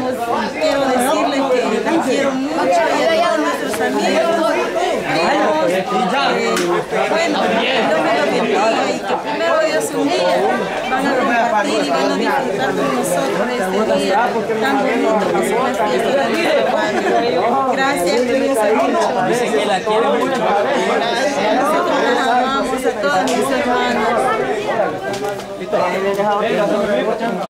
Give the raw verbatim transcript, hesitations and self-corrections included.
quiero decirles que las quiero mucho y a todos nuestros amigos. Primos, eh, bueno, Dios me lo bendiga y que primero Dios un día van a compartir y van a disfrutar con nosotros este día tan bonito que es una fiesta de nuestro barrio. Gracias, cuídense mucho. Dice que la quiere mucho. Nosotros les amamos a todos mis hermanos.